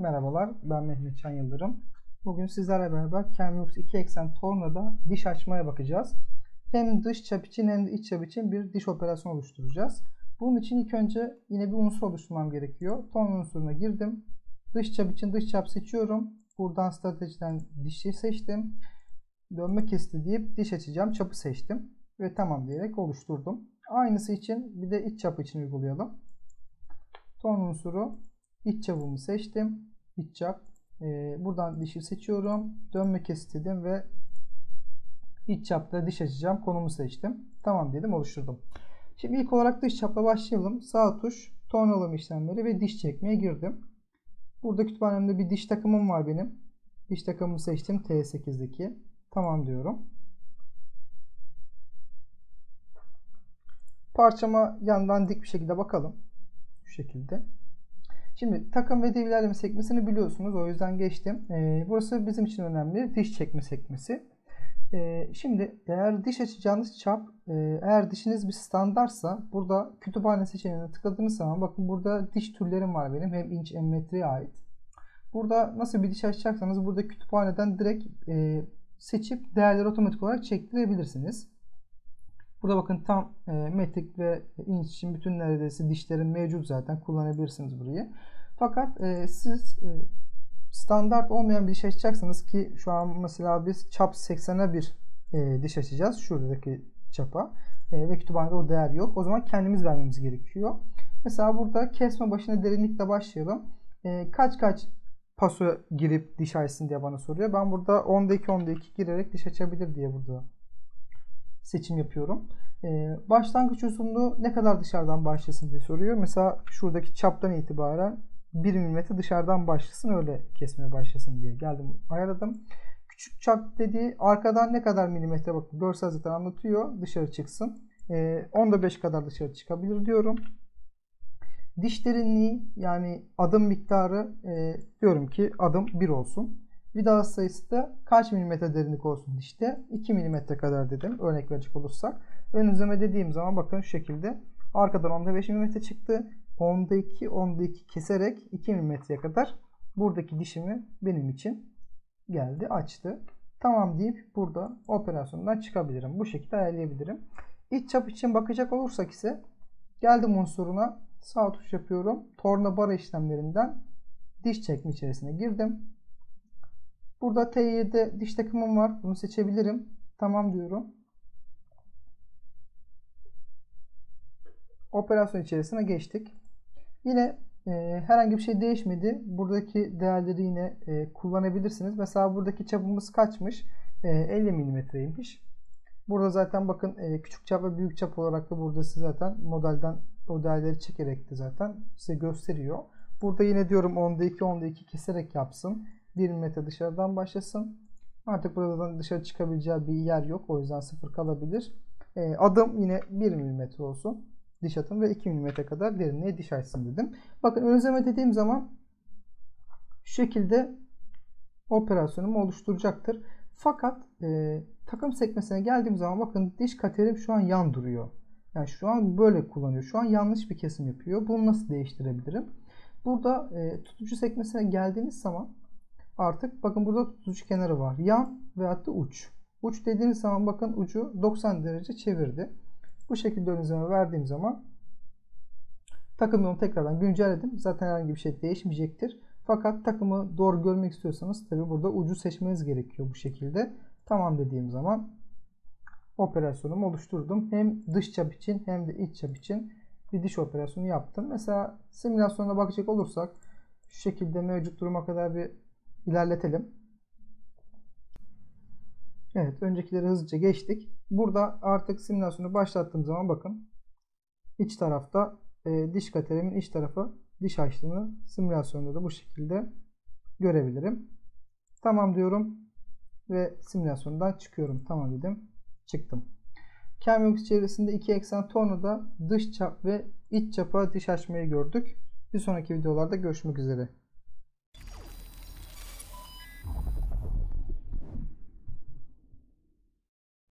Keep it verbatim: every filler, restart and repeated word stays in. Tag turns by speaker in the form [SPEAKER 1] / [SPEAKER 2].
[SPEAKER 1] Merhabalar, ben Mehmet Can Yıldırım. Bugün sizlerle beraber Camlux iki eksen tornada diş açmaya bakacağız. Hem dış çap için hem de iç çap için bir diş operasyonu oluşturacağız. Bunun için ilk önce yine bir unsur oluşturmam gerekiyor. Torna unsuruna girdim. Dış çap için dış çap seçiyorum. Buradan stratejiden dişi seçtim. Dönme kesiti deyip diş açacağım. Çapı seçtim. Ve tamam diyerek oluşturdum. Aynısı için bir de iç çap için uygulayalım. Torna unsuru. İç çapımı seçtim. İç çap. Ee, buradan dişi seçiyorum. Dönme kesit dedim ve iç çapta diş açacağım. Konumu seçtim. Tamam dedim, oluşturdum. Şimdi ilk olarak dış çapla başlayalım. Sağ tuş, tornalama işlemleri ve diş çekmeye girdim. Burada kütüphanemde bir diş takımım var benim. Diş takımımı seçtim. T sekizdeki. Tamam diyorum. Parçama yandan dik bir şekilde bakalım. Şu şekilde. Şimdi takım ve div ilerleme sekmesini biliyorsunuz. O yüzden geçtim. Ee, burası bizim için önemli. Diş çekme sekmesi. Ee, şimdi eğer diş açacağınız çap, e, eğer dişiniz bir standartsa burada kütüphane seçeneğine tıkladığınız zaman bakın burada diş türlerim var benim. Hem inç hem metreye ait. Burada nasıl bir diş açacaksanız burada kütüphaneden direkt e, seçip değerleri otomatik olarak çektirebilirsiniz. Burada bakın tam e, metrik ve inç için bütün neredeyse dişlerin mevcut, zaten kullanabilirsiniz burayı. Fakat e, siz e, standart olmayan bir diş açacaksanız, ki şu an mesela biz çap seksene bir e, diş açacağız şuradaki çapa e, ve kütüphanede o değer yok. O zaman kendimiz vermemiz gerekiyor. Mesela burada kesme başına derinlikle başlayalım. E, kaç kaç paso girip diş açsın diye bana soruyor. Ben burada onda iki onda iki girerek diş açabilir diye burada seçim yapıyorum. Ee, başlangıç uzunluğu ne kadar dışarıdan başlasın diye soruyor. Mesela şuradaki çaptan itibaren bir milimetre dışarıdan başlasın, öyle kesmeye başlasın diye geldim, ayarladım. Küçük çap dediği arkadan ne kadar milimetre, bakın görsel zaten anlatıyor, dışarı çıksın. Ee, onda beş kadar dışarı çıkabilir diyorum. Diş derinliği yani adım miktarı e, diyorum ki adım bir olsun. Vida sayısı da kaç milimetre derinlik olsun dişte? iki milimetre kadar dedim, örnek verecek olursak. Ön izleme dediğim zaman bakın şu şekilde arkadan onda beş milimetre çıktı. onda iki onda iki keserek iki milimetreye kadar buradaki dişimi benim için geldi, açtı. Tamam deyip burada operasyondan çıkabilirim. Bu şekilde ayarlayabilirim. İç çap için bakacak olursak ise geldim unsuruna, sağ tuş yapıyorum. Torna bara işlemlerinden diş çekme içerisine girdim. Burada T yedi diş takımım var. Bunu seçebilirim. Tamam diyorum. Operasyon içerisine geçtik. Yine e, herhangi bir şey değişmedi. Buradaki değerleri yine e, kullanabilirsiniz. Mesela buradaki çapımız kaçmış? E, elli milimetreymiş. Burada zaten bakın e, küçük çap ve büyük çap olarak da burada size zaten modelden o değerleri çekerek de zaten size gösteriyor. Burada yine diyorum onda iki onda iki keserek yapsın. bir milimetre dışarıdan başlasın. Artık buradan dışarı çıkabileceği bir yer yok. O yüzden sıfır kalabilir. E, adım yine bir milimetre olsun. Diş atım ve iki milimetre kadar derinliğe diş açsın dedim. Bakın ön izleme dediğim zaman şu şekilde operasyonumu oluşturacaktır. Fakat e, takım sekmesine geldiğim zaman bakın diş katerim şu an yan duruyor. Yani şu an böyle kullanıyor. Şu an yanlış bir kesim yapıyor. Bunu nasıl değiştirebilirim? Burada e, tutucu sekmesine geldiğiniz zaman artık bakın burada tutucu kenarı var. Yan veyahut da uç. Uç dediğiniz zaman bakın ucu doksan derece çevirdi. Bu şekilde ön izleme verdiğim zaman takım yolunu tekrardan güncelledim. Zaten herhangi bir şey değişmeyecektir. Fakat takımı doğru görmek istiyorsanız tabi burada ucu seçmeniz gerekiyor bu şekilde. Tamam dediğim zaman operasyonumu oluşturdum. Hem dış çap için hem de iç çap için bir diş operasyonu yaptım. Mesela simülasyona bakacak olursak şu şekilde mevcut duruma kadar bir ilerletelim. Evet, öncekileri hızlıca geçtik. Burada artık simülasyonu başlattığım zaman bakın iç tarafta e, diş katerimin iç tarafı diş açtığını simülasyonda da bu şekilde görebilirim. Tamam diyorum ve simülasyondan çıkıyorum. Tamam dedim. Çıktım. Camlux içerisinde iki eksen tornada dış çap ve iç çapa diş açmayı gördük. Bir sonraki videolarda görüşmek üzere.